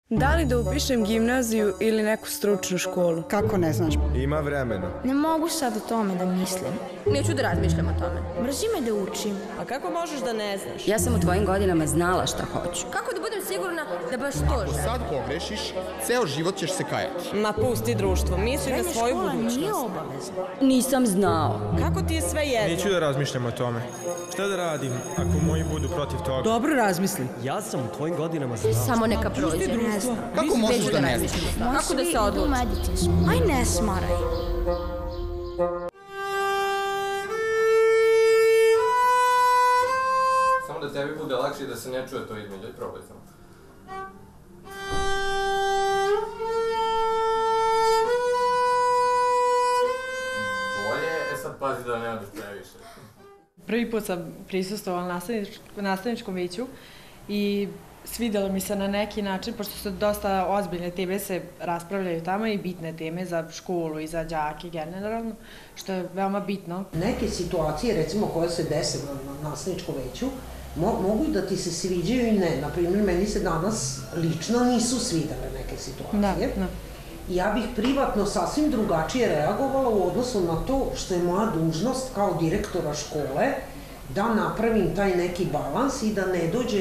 Da li da upišem gimnaziju ili neku stručnu školu? Kako ne znaš? Ima vremena. Ne mogu sad o tome da mislim. Neću da razmišljam o tome. Mrzi me da učim. A kako možeš da ne znaš? Ja sam u tvojim godinama znala šta hoću. Kako da budem sigurna da baš to želim? Sad pogrešiš, ceo život ćeš se kajati. Ma pusti društvo, misli na svoju budućnost. Nije obavezno. Nisam znao. Kako ti je sve jedno? Neću da razmišljam o tome. Šta da radim ako moji budu protiv toga? Dobro razmisli. Ja sam u tvojim godinama znao. Samo neka prođe. Kako možeš da ne znaš? Kako da se odluči? Aj ne smaraj. Samo da tebi bude lakše i da se ne čuje to između, probaj samo. Bolje, sad pazi da ne odeš previše. Prvi put sam prisustvovala nastavničkom veću i svidjelo mi se na neki način, pošto su dosta ozbiljne teme se raspravljaju tamo i bitne teme za školu i za đake generalno, što je veoma bitno. Neke situacije, recimo, koje se dese na nastavničkom veću, mogu i da ti se sviđaju i ne. Naprimjer, meni se danas lično nisu svidele neke situacije. Da. I ja bih privatno sasvim drugačije reagovala u odnosu na to što je moja dužnost kao direktora škole da napravim taj neki balans i da ne dođe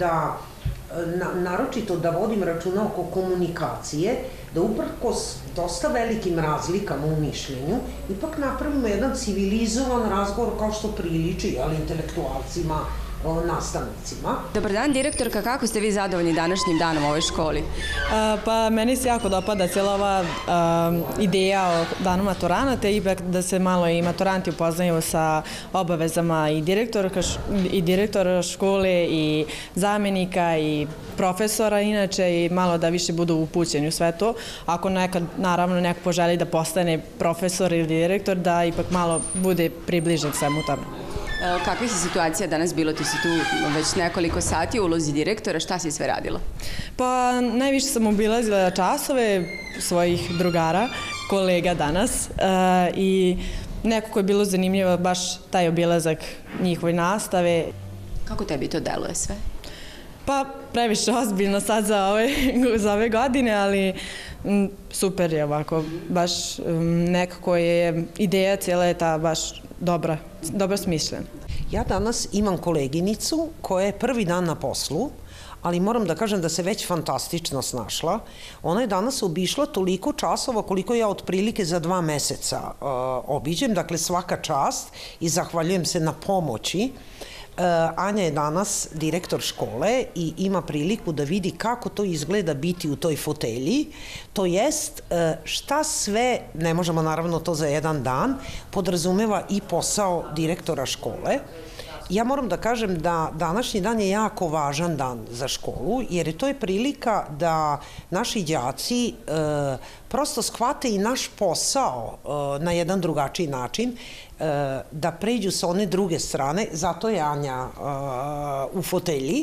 naročito da vodim računa oko komunikacije, da uprkos dosta velikim razlikama u mišljenju, ipak napravimo jedan civilizovan razgovor kao što priliči, ali intelektualcima, nastavnicima. Dobar dan, direktorka, kako ste vi zadovoljni današnjim danom u ovoj školi? Pa meni se jako dopada cijela ova ideja o danu maturanata, ipak da se malo i maturanti upoznaju sa obavezama i direktora škole i zamenika i profesora inače i malo da više budu upućeni u sve to. Ako nekad, naravno, neko poželi da postane profesor ili direktor, da ipak malo bude približen svemu tome. Kakvih je situacija danas bilo? Ti si tu već nekoliko sati u ulozi direktora. Šta si sve radila? Pa najviše sam obilazila časove svojih drugara, kolega danas i nekako je bilo zanimljivo baš taj obilazak njihove nastave. Kako tebi to deluje sve? Pa previše ozbiljno sad za ove godine, ali super je ovako. Baš nekako je ideja cijela je ta baš dobro smišljena. Ja danas imam koleginicu koja je prvi dan na poslu, ali moram da kažem da se već fantastično snašla. Ona je danas obišla toliko časova koliko ja otprilike za 2 meseca obiđem, dakle svaka čast i zahvaljujem se na pomoći. Anja je danas direktor škole i ima priliku da vidi kako to izgleda biti u toj fotelji, to jest šta sve, ne možemo naravno to za jedan dan, podrazumeva i posao direktora škole. Ja moram da kažem da današnji dan je jako važan dan za školu, jer to je prilika da naši đaci prosto shvate i naš posao na jedan drugačiji način, da pređu sa one druge strane, zato je Anja u fotelji.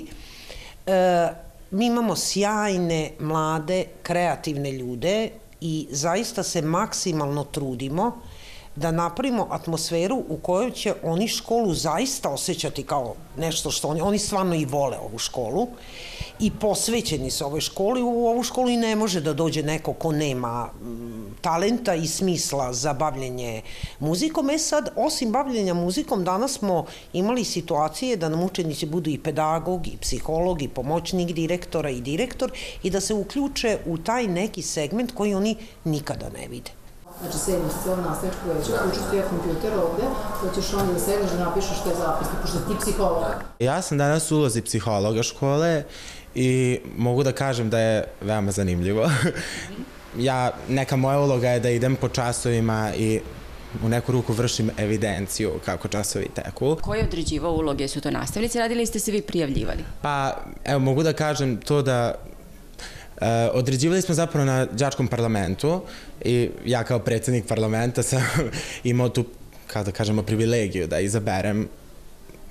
Mi imamo sjajne, mlade, kreativne ljude i zaista se maksimalno trudimo da napravimo atmosferu u kojoj će oni školu zaista osjećati kao nešto što oni stvarno i vole ovu školu i posvećeni su ovoj školi. U ovu školu i ne može da dođe neko ko nema talenta i smisla za bavljenje muzikom. Sad, osim bavljenja muzikom, danas smo imali situacije da nam učenici budu i pedagog, i psiholog, i pomoćnik direktora, i direktor i da se uključe u taj neki segment koji oni nikada ne vide. Znači, sedmiš celo nastavničko veće, učestvuje kompjuter ovde, hoćeš onda da sedneš da napišeš te zapisne, pošto ti psiholog. Ja sam danas u ulozi psihologa škole i mogu da kažem da je veoma zanimljivo. Neka moja uloga je da idem po časovima i u neku ruku vršim evidenciju kako časovi teku. Ko je određivao uloge? Su to nastavnici radili ili ste se vi prijavljivali? Pa, evo, mogu da kažem to da određivali smo zapravo na đačkom parlamentu i ja kao predsjednik parlamenta sam imao tu, kao da kažemo, privilegiju da izaberem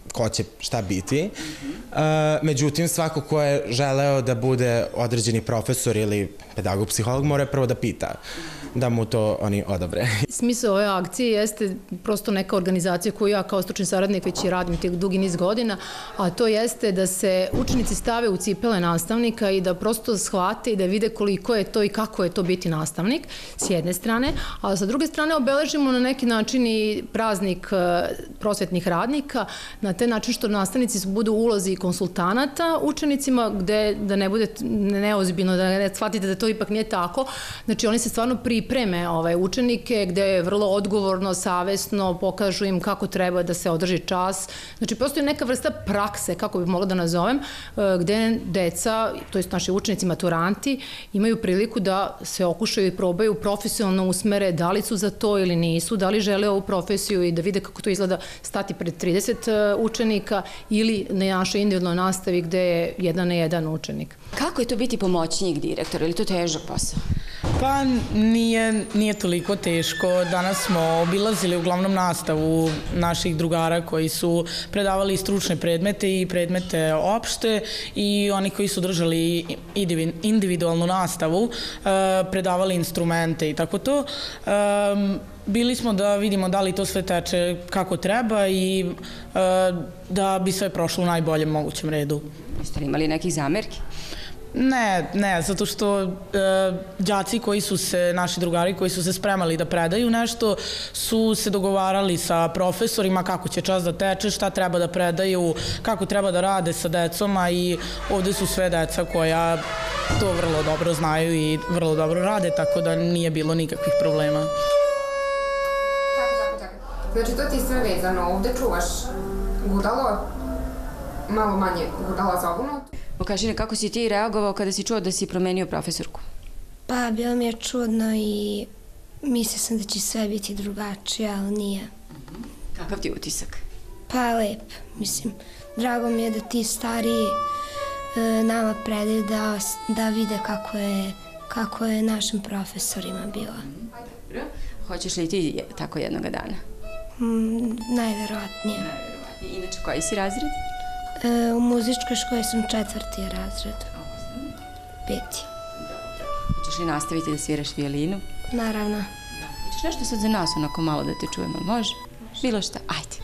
ko će šta biti. Međutim, svako ko je želeo da bude određeni profesor ili pedagog, psiholog, mora prvo da pita da mu to oni odobre. Smisao ove akcije jeste prosto neka organizacija koju ja kao stručni saradnik već i radim tih dugi niz godina, a to jeste da se učenici stave u cipele nastavnika i da prosto shvate i da vide koliko je to i kako je to biti nastavnik, s jedne strane, a sa druge strane obeležimo na neki način i praznik prosvetnih radnika, na taj način što nastavnici budu u ulozi konsultanata učenicima, gde da ne bude neozbiljno, da ne shvatite da to ipak nije tako. Znači, oni se stvarno pripreme učenike, gde je vrlo odgovorno, savesno, pokažu im kako treba da se održi čas. Znači, postoji neka vrsta prakse, kako bih mogla da nazovem, gde deca, to jest naši učenici, maturanti, imaju priliku da se okušaju i probaju profesionalno usmere da li su za to ili nisu, da li žele ovu profesiju i da vide kako to izgleda stati pred 30 učenika ili na našoj individualnoj nastavi gde je 1 na 1 učenik. Kako je to biti pomoćnik direktora? Ili to težak posao? Pa nije toliko teško. Danas smo obilazili uglavnom nastavu naših drugara koji su predavali stručne predmete i predmete opšte i oni koji su držali individualnu nastavu, predavali instrumente i tako to. Bili smo da vidimo da li to sve teče kako treba i da bi sve prošlo u najboljem mogućem redu. Jeste li imali nekih zamerki? Ne, zato što đaci koji su se, naši drugari koji su se spremali da predaju nešto, su se dogovarali sa profesorima kako će čas da teče, šta treba da predaju, kako treba da rade sa decoma i ovde su sve deca koja to vrlo dobro znaju i vrlo dobro rade, tako da nije bilo nikakvih problema. Znači, to ti sve vezano, ovde čuvaš gudalo, malo manje gudala za ovu notu. Pokaži mi kako si ti reagovao kada si čuo da si promenio profesorku? Pa, bilo mi je čudno i mislila sam da će sve biti drugačije, ali nije. Kakav ti je utisak? Pa, lep. Mislim, drago mi je da ti stariji nama predaju da vide kako je našim profesorima bilo. Hoćeš li ti tako jednoga dana? Najverovatnije. Inače, koji si razred? U muzičkoj školi sam 4. razred. 5. Hoćeš li nastaviti da sviraš violinu? Naravno. Hoćeš nešto sad za nas, onako malo da te čujemo, može? Bilo šta, ajde.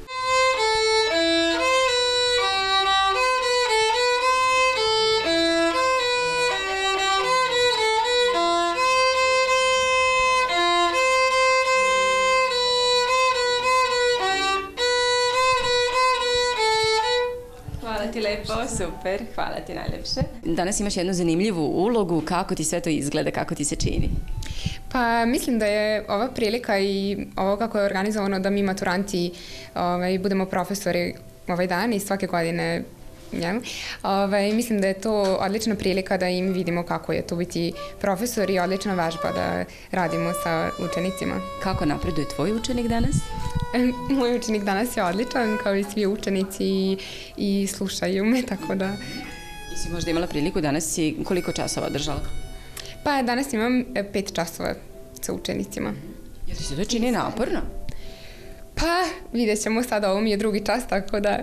Super, hvala ti najlepše. Danas imaš jednu zanimljivu ulogu, kako ti sve to izgleda, kako ti se čini? Pa mislim da je ova prilika i ovo kako je organizovano da mi maturanti budemo profesori ovaj dan i svake godine. Mislim da je to odlična prilika da im vidimo kako je to biti profesor i odlična vežba da radimo sa učenicima. Kako napreduje tvoj učenik danas? Moj učenik danas je odličan, kao i svi učenici i slušaju me, tako da... Jesi možda imala priliku danas i koliko časova održala? Pa danas imam 5 časova sa učenicima. Jel ti se to čini naporno? Pa vidjet ćemo sad, ovo mi je 2. čas, tako da...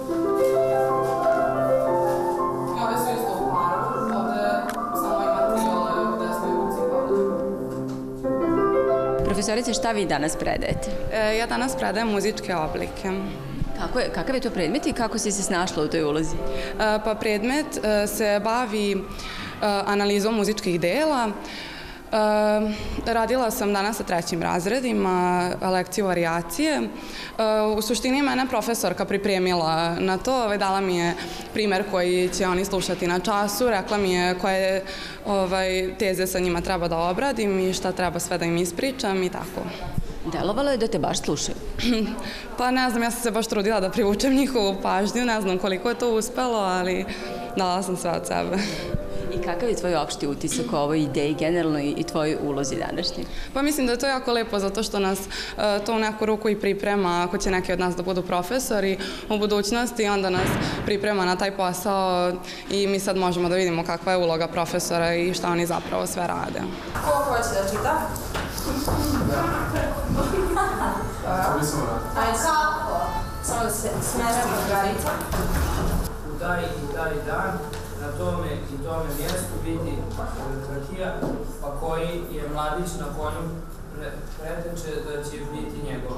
Ove su isto u paru, ovde samo imate ove u desnoj ruci. Profesorice, šta vi danas predajete? Ja danas predajem muzičke oblike. Kakav je to predmet i kako si se snašla u toj ulozi? Pa predmet se bavi analizom muzičkih dela. Radila sam danas sa 3. razredima lekciju varijacije. U suštini mene profesorka pripremila na to, dala mi je primer koji će oni slušati na času, rekla mi je koje teze sa njima treba da obradim i šta treba sve da im ispričam i tako. Delovalo je da te baš slušaju? Pa ne znam, ja sam se baš trudila da privučem njihovu pažnju, ne znam koliko je to uspelo, ali dala sam sve od sebe. I kakav je tvoj opšti utisak o ovoj ideji generalno i tvojoj ulozi današnji? Pa mislim da je to jako lepo zato što nas to u neku ruku i priprema ako će neki od nas da budu profesori u budućnosti, onda nas priprema na taj posao i mi sad možemo da vidimo kakva je uloga profesora i šta oni zapravo sve rade. Ko hoće da čita? Ajde. Ajde. Kako? Samo da se smera drugarica. U taj i taj dan na tome i tome mjestu biti Rakija, a koji je mladić na konju preteče da će biti njegov.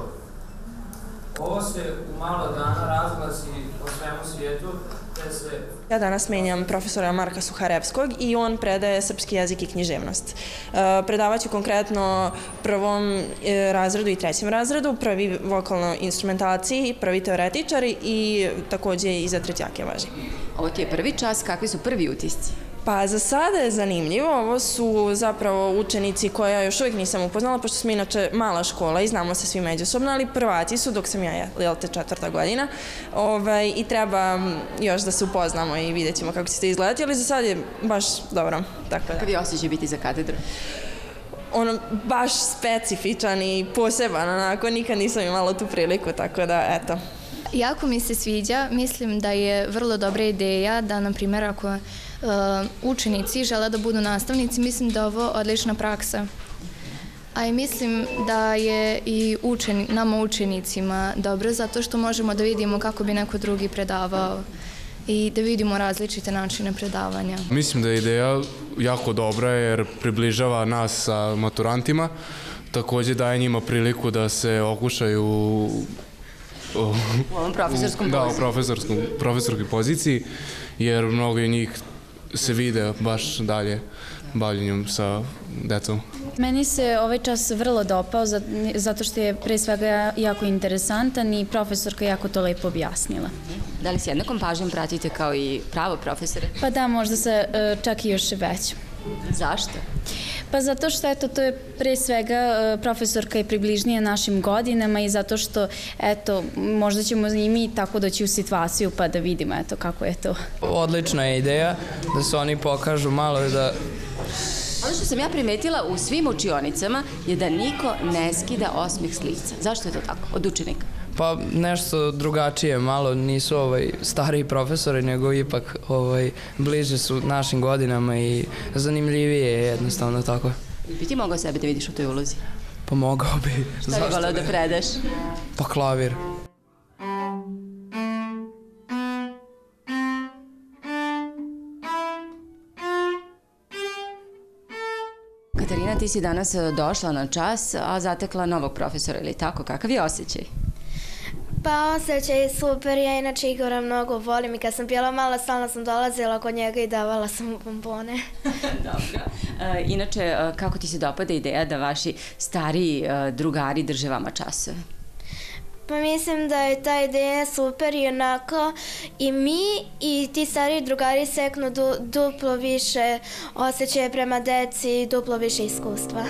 Ovo se u malo dana razglasi po svemu svijetu, te se... Ja danas menjam profesora Marka Suharevskog i on predaje srpski jezik i književnost. Predavaću konkretno prvom razredu i trećem razredu, prvi vokalno instrumentaciji, prvi teoretičari i takođe i za trećake važi. Ovo ti je prvi čas, kakvi su prvi utisci? Pa za sada je zanimljivo, ovo su zapravo učenici koje ja još uvijek nisam upoznala, pošto smo inače mala škola i znamo se svi međusobno, ali prvaci su dok sam ja, jel te, 4. godina i treba još da se upoznamo i vidjet ćemo kako će to izgledati, ali za sad je baš dobro. Kakav je osjećaj biti za katedru? Ono, baš specifičan i poseban, onako, nikad nisam imala tu priliku, tako da, eto. Jako mi se sviđa, mislim da je vrlo dobra ideja da, na primjer, ako učenici žele da budu nastavnici, mislim da je ovo odlična praksa. A i mislim da je i nama učenicima dobro, zato što možemo da vidimo kako bi neko drugi predavao i da vidimo različite načine predavanja. Mislim da je ideja jako dobra jer približava nas sa maturantima, takođe daje njima priliku da se okušaju u ovom profesorskom poziciji. Da, u profesorskoj poziciji, jer mnogo njih se vide baš dalje bavljenjem sa decom. Meni se ovaj čas vrlo dopao zato što je pre svega jako interesantan i profesorka jako to lepo objasnila. Da li s jednakom pažnjom pratite kao i pravo profesore? Pa da, možda se čak i još već. Zašto? Pa zato što, eto, to je pre svega profesorka je približnija našim godinama i zato što, eto, možda ćemo i mi tako doći u situaciju pa da vidimo, eto, kako je to. Odlična je ideja da se oni pokažu malo da... Ono što sam ja primetila u svim učionicama je da niko ne skida osmeh s lica. Zašto je to tako, od učenika? Pa nešto drugačije, malo nisu stariji profesori, nego ipak bliže su našim godinama i zanimljivije je jednostavno tako. Bi ti mogao sebe da vidiš u toj ulozi? Pa mogao bi. Šta bi voleo da predaš? Pa klavir. Katarina, ti si danas došla na čas, a zatekla novog profesora, ili tako? Kakav je osjećaj? Pa osjećaj je super, ja inače Igora mnogo volim i kad sam bila mala stalno sam dolazila kod njega i davala sam mu bombone. Dobro. Inače, kako ti se dopada ideja da vaši stariji drugari drže vama časove? Pa mislim da je ta ideja super i onako i mi i ti stariji drugari seknu duplo više osjećaje prema deci i duplo više iskustva.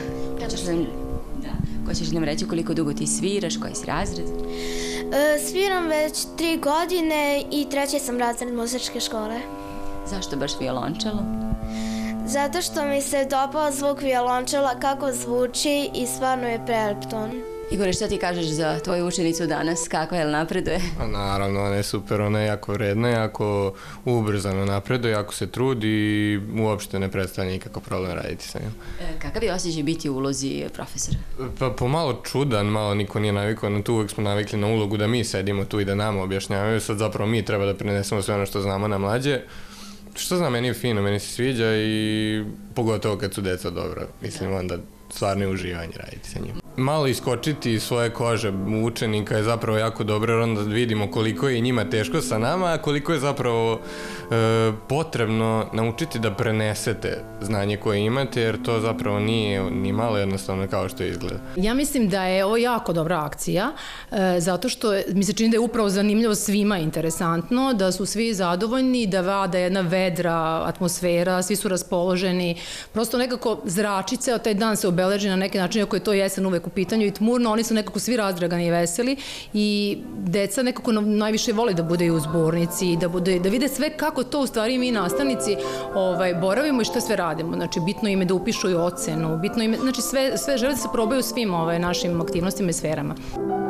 Ko ćeš nam reći koliko dugo ti sviraš, koji si razred? Sviram već 3 godine i 3. sam razred muzičke škole. Zašto baš violončelo? Zato što mi se dopao zvuk violončela, kako zvuči i stvarno je prelep ton. Igore, šta ti kažeš za tvoju učenicu danas? Kako je li napreduje? Naravno, ona je super, ona je jako vredna, jako ubrzano napreduje, jako se trudi i uopšte ne predstavlja nikakav problem raditi sa njom. Kakav je osjećaj biti u ulozi profesora? Pa pomalo čudan, malo niko nije navikao na to, uvek smo navikli na ulogu da mi sedimo tu i da nama objašnjavaju, sad zapravo mi treba da prenesemo sve ono što znamo na mlađe. Što znam, meni je fino, meni se sviđa i pogotovo kad su deca dobra, mislim onda stvarno je uživanje raditi sa njima. Malo iskočiti iz svoje kože učenika je zapravo jako dobro, jer onda vidimo koliko je njima teško sa nama, a koliko je zapravo potrebno naučiti da prenesete znanje koje imate, jer to zapravo nije ni malo jednostavno kao što izgleda. Ja mislim da je ovo jako dobra akcija, zato što mi se čini da je upravo zanimljivo svima interesantno, da su svi zadovoljni, da vlada jedna vedra atmosfera, svi su raspoloženi, prosto nekako zrači ceo taj dan se obeleži na neki način, ako je to jesen uvek u pitanju i tmurno, oni su nekako svi razdragani i veseli i deca nekako najviše vole da bude i u zbornici, da vide sve kako to u stvari mi nastavnici boravimo i što sve radimo. Znači, bitno im je da upišu i ocenu, bitno im je, znači sve žele da se probaju svim našim aktivnostima i sferama.